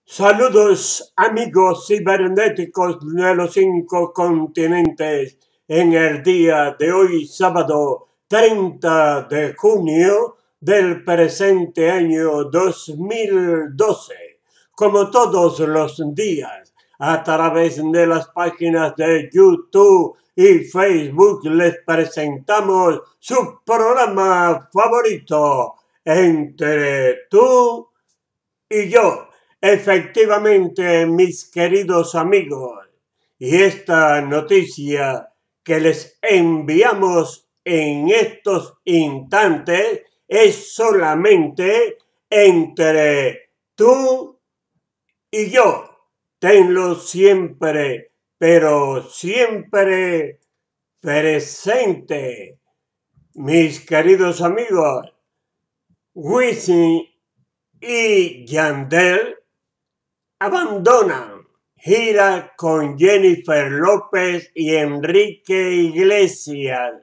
Saludos amigos cibernéticos de los 5 continentes en el día de hoy, sábado 30 de junio del presente año 2012. Como todos los días, a través de las páginas de YouTube y Facebook les presentamos su programa favorito, Entre tú y yo. Efectivamente, mis queridos amigos, y esta noticia que les enviamos en estos instantes es solamente entre tú y yo. Tenlo siempre, pero siempre presente. Mis queridos amigos, Wisin y Yandel abandonan gira con Jennifer López y Enrique Iglesias.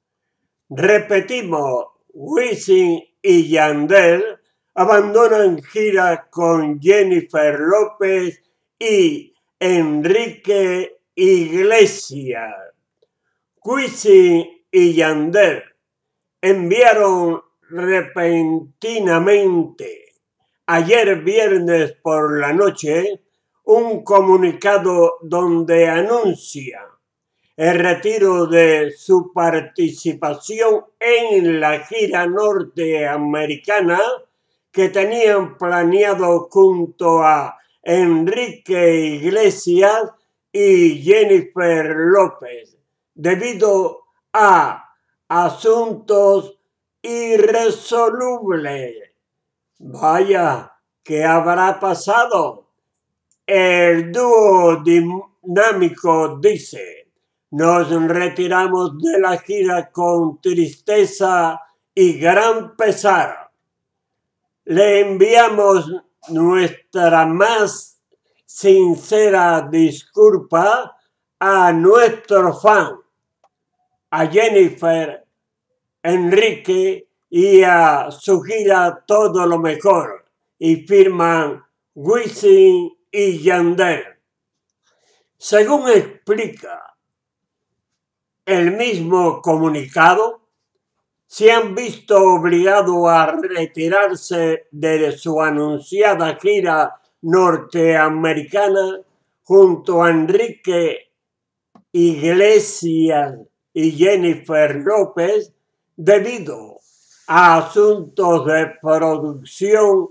Repetimos, Wisin y Yandel abandonan gira con Jennifer López y Enrique Iglesias. Wisin y Yandel enviaron repentinamente ayer viernes por la noche un comunicado donde anuncia el retiro de su participación en la gira norteamericana que tenían planeado junto a Enrique Iglesias y Jennifer López, debido a asuntos irresolubles. Vaya, ¿qué habrá pasado? El dúo dinámico dice: nos retiramos de la gira con tristeza y gran pesar. Le enviamos nuestra más sincera disculpa a nuestro fan, a Jennifer, Enrique y a su gira todo lo mejor, y firman Wisin y Yandel. Según explica el mismo comunicado, se han visto obligados a retirarse de su anunciada gira norteamericana junto a Enrique Iglesias y Jennifer López debido a asuntos de producción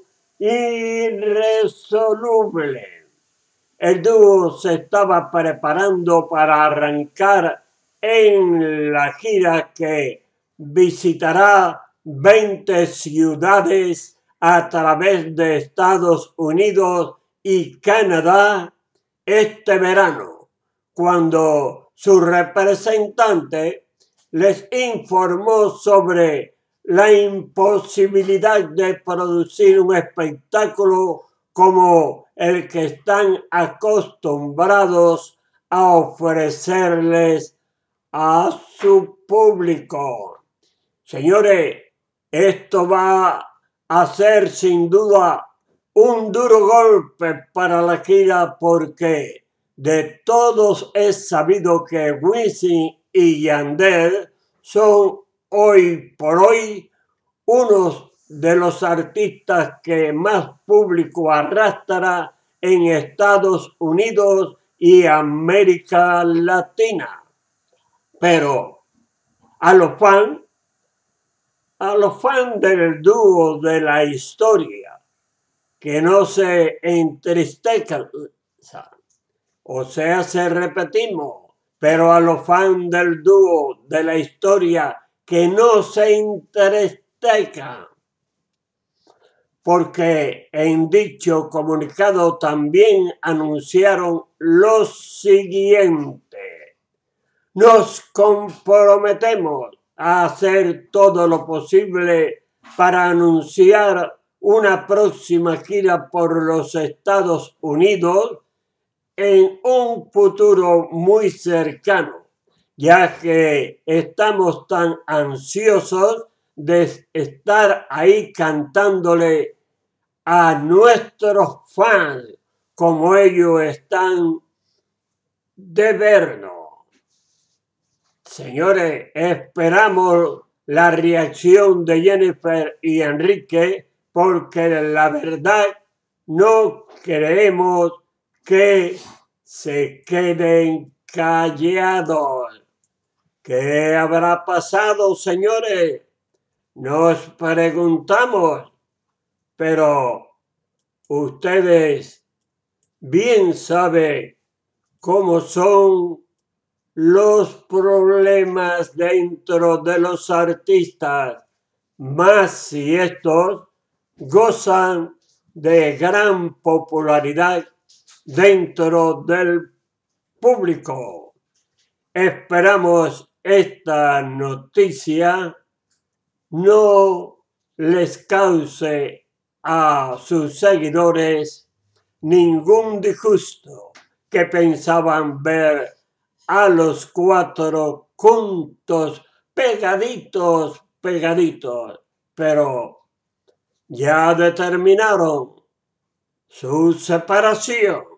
irresolubles. El dúo se estaba preparando para arrancar en la gira que visitará 20 ciudades a través de Estados Unidos y Canadá este verano, cuando su representante les informó sobre la imposibilidad de producir un espectáculo como el que están acostumbrados a ofrecerles a su público. Señores, esto va a ser sin duda un duro golpe para la gira, porque de todos es sabido que Wisin y Yandel son hoy por hoy unos de los artistas que más público arrastra en Estados Unidos y América Latina. Pero a los fans del dúo de la historia, que no se entristezcan, se repetimos, pero a los fans del dúo de la historia que no se entristezcan, porque en dicho comunicado también anunciaron lo siguiente: nos comprometemos a hacer todo lo posible para anunciar una próxima gira por los Estados Unidos en un futuro muy cercano, ya que estamos tan ansiosos de estar ahí cantándole a nuestros fans como ellos están de vernos. Señores, esperamos la reacción de Jennifer y Enrique porque la verdad no queremos que se queden callados. ¿Qué habrá pasado, señores? Nos preguntamos, pero ustedes bien saben cómo son los problemas dentro de los artistas, más si estos gozan de gran popularidad dentro del público. Esperamos esta noticia no les cause a sus seguidores ningún disgusto que pensaban ver a los cuatro juntos, pegaditos, pero ya determinaron su separación.